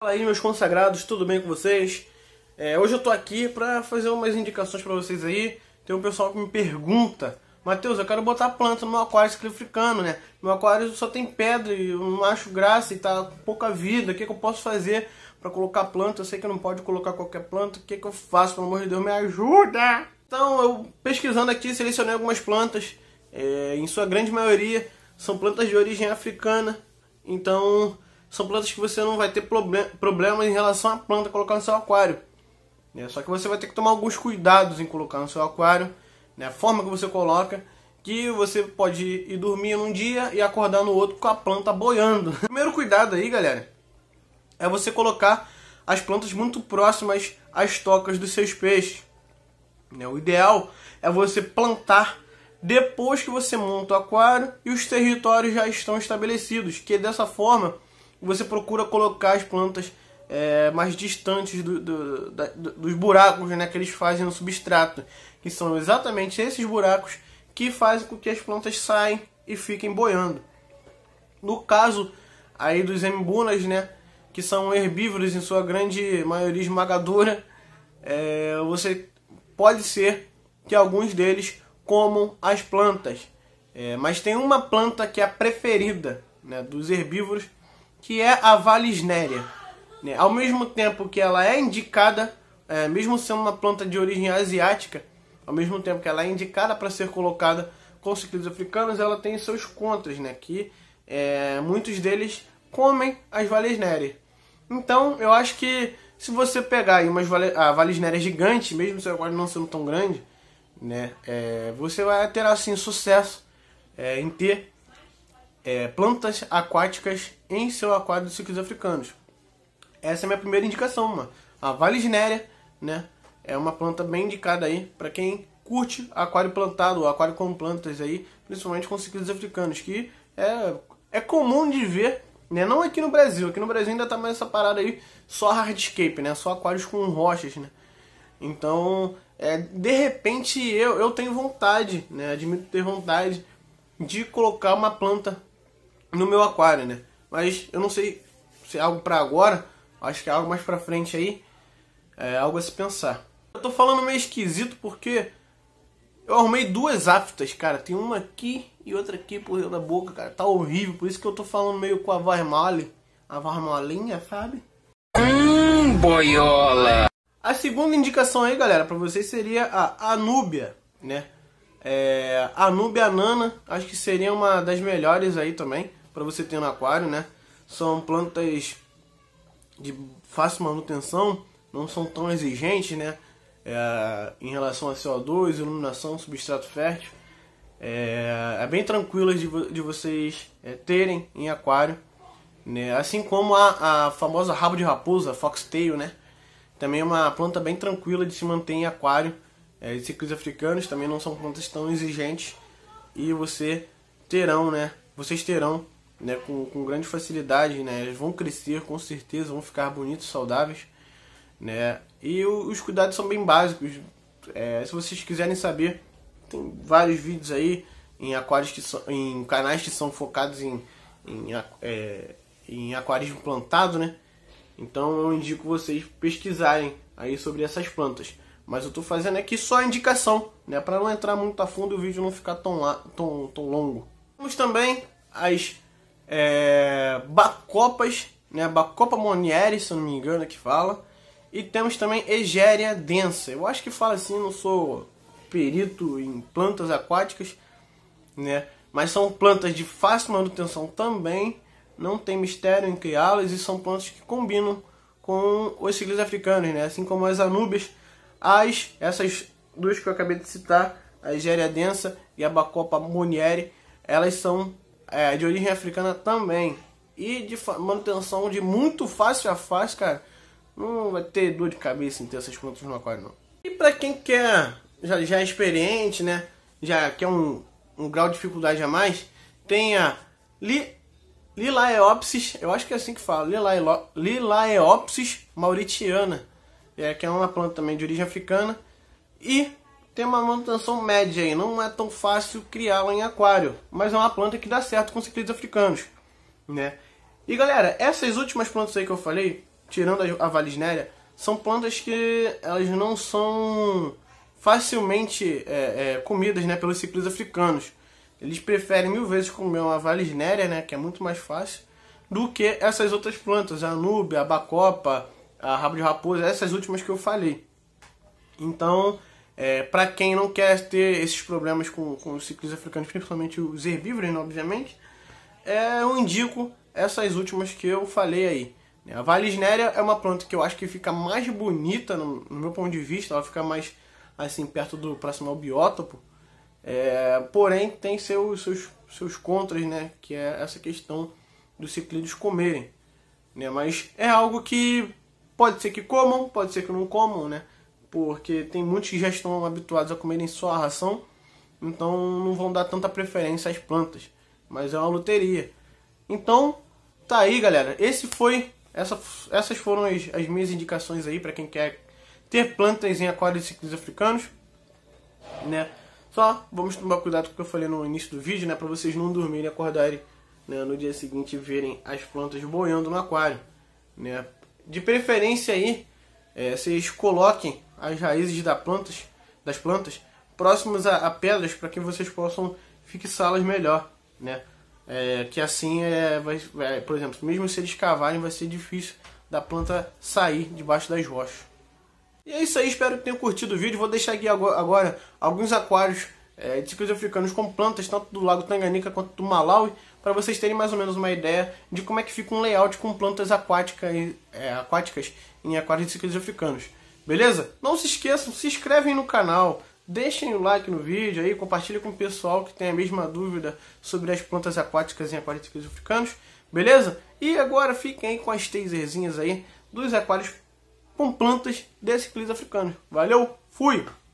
Fala aí, meus consagrados, tudo bem com vocês? Hoje eu tô aqui pra fazer umas indicações pra vocês aí. Tem um pessoal que me pergunta: Matheus, eu quero botar planta no meu aquário africano, né? Meu aquário só tem pedra e eu não acho graça e tá com pouca vida. O que eu posso fazer pra colocar planta? Eu sei que não pode colocar qualquer planta. O que eu faço? Pelo amor de Deus, me ajuda! Então, eu pesquisando aqui, selecionei algumas plantas. Em sua grande maioria, são plantas de origem africana. Então, são plantas que você não vai ter problemas em relação à planta colocar no seu aquário. Só que você vai ter que tomar alguns cuidados em colocar no seu aquário. A forma que você coloca, que você pode ir dormir num dia e acordar no outro com a planta boiando. O primeiro cuidado aí, galera, é você colocar as plantas muito próximas às tocas dos seus peixes. O ideal é você plantar depois que você monta o aquário e os territórios já estão estabelecidos, que dessa forma você procura colocar as plantas mais distantes dos buracos, né, que eles fazem no substrato, que são exatamente esses buracos que fazem com que as plantas saiam e fiquem boiando. No caso aí dos embunas, né, que são herbívoros em sua grande maioria esmagadora, você pode ser que alguns deles comam as plantas, mas tem uma planta que é a preferida, né, dos herbívoros, que é a Vallisneria. Ao mesmo tempo que ela é indicada, mesmo sendo uma planta de origem asiática, ao mesmo tempo que ela é indicada para ser colocada com ciclides africanos, ela tem seus contras, né, que muitos deles comem as Vallisneria. Então, eu acho que se você pegar aí a Vallisneria gigante, mesmo seu aquário não sendo tão grande, né, você vai ter assim sucesso em ter plantas aquáticas em seu aquário de ciclides africanos. Essa é a minha primeira indicação, mano. A Vallisneria, né, é uma planta bem indicada aí para quem curte aquário plantado, ou aquário com plantas aí, principalmente com ciclides africanos, que é comum de ver, né, não aqui no Brasil. Aqui no Brasil ainda tá mais essa parada aí, só hardscape, né, só aquários com rochas, né. Então, de repente eu tenho vontade, né, admito ter vontade de colocar uma planta no meu aquário, né, mas eu não sei se é algo para agora. Acho que é algo mais pra frente aí, algo a se pensar. Eu tô falando meio esquisito porque eu arrumei duas aftas, cara. Tem uma aqui e outra aqui por dentro da boca, cara. Tá horrível, por isso que eu tô falando meio com a voz mole. A voz molinha, sabe? Boiola! A segunda indicação aí, galera, pra vocês seria a Anúbia, né? A Anúbia nana, acho que seria uma das melhores aí também, pra você ter no aquário, né? São plantas de fácil manutenção, não são tão exigentes, né, em relação a CO2, iluminação, substrato fértil. É bem tranquilas de vocês terem em aquário, né, assim como a famosa rabo de raposa, foxtail, né, também é uma planta bem tranquila de se manter em aquário. De ciclides africanos também não são plantas tão exigentes e vocês terão, né, com grande facilidade, né? Eles vão crescer com certeza, vão ficar bonitos, saudáveis, né? E os cuidados são bem básicos. Se vocês quiserem saber, tem vários vídeos aí em aquários em canais que são focados em aquarismo plantado, né? Então eu indico vocês pesquisarem aí sobre essas plantas. Mas eu tô fazendo aqui só a indicação, né? Para não entrar muito a fundo e o vídeo não ficar tão longo. Temos também as bacopas, né, Bacopa monnieri, se eu não me engano que fala, e temos também Egeria densa. Eu acho que fala assim, não sou perito em plantas aquáticas, né, mas são plantas de fácil manutenção também, não tem mistério em criá-las e são plantas que combinam com os ciclides africanos, né, assim como as anúbias. Essas duas que eu acabei de citar, a Egeria densa e a Bacopa monnieri, elas são de origem africana também. E de manutenção de muito fácil a fácil, cara. Não vai ter dor de cabeça em ter essas plantas no aquário, não. E pra quem quer, já é experiente, né? Já quer um grau de dificuldade a mais, tem a Lilaeopsis, eu acho que é assim que fala, Lilaeopsis mauritiana. Que é uma planta também de origem africana. E tem uma manutenção média aí, não é tão fácil criá-la em aquário, mas é uma planta que dá certo com ciclides africanos, né? E galera, essas últimas plantas aí que eu falei, tirando a Vallisneria, são plantas que elas não são facilmente comidas, né, pelos ciclídeos africanos. Eles preferem 1000 vezes comer uma Vallisneria, né, que é muito mais fácil, do que essas outras plantas, a Anúbia, a Bacopa, a Rabo de Raposa, essas últimas que eu falei. Então, para quem não quer ter esses problemas com os ciclídeos africanos, principalmente os herbívoros, né, obviamente, eu indico essas últimas que eu falei aí. A Vallisneria é uma planta que eu acho que fica mais bonita, no meu ponto de vista, ela fica mais assim perto do próximo ao biótopo, porém tem seus contras, né, que é essa questão dos ciclídeos comerem, né, mas é algo que pode ser que comam, pode ser que não comam, né, porque tem muitos que já estão habituados a comerem só a ração, então não vão dar tanta preferência às plantas, mas é uma loteria. Então, tá aí, galera, essas foram as minhas indicações aí para quem quer ter plantas em aquários de ciclídeos africanos, né? Só vamos tomar cuidado com o que eu falei no início do vídeo, né, para vocês não dormirem e acordarem, né, no dia seguinte e verem as plantas boiando no aquário, né? De preferência aí, vocês coloquem as raízes das plantas próximas a pedras para que vocês possam fixá-las melhor, né? Que assim, por exemplo, mesmo se eles cavarem, vai ser difícil da planta sair debaixo das rochas. E é isso aí, espero que tenham curtido o vídeo. Vou deixar aqui agora alguns aquários de ciclídeos africanos com plantas, tanto do Lago Tanganica quanto do Malawi, para vocês terem mais ou menos uma ideia de como é que fica um layout com plantas aquáticas em aquários de ciclídeos africanos. Beleza? Não se esqueçam, se inscrevem no canal, deixem o like no vídeo aí, compartilhem com o pessoal que tem a mesma dúvida sobre as plantas aquáticas em aquários de ciclídeos africanos. Beleza? E agora fiquem aí com as taserzinhas aí dos aquários com plantas de ciclídeos africanos. Valeu, fui!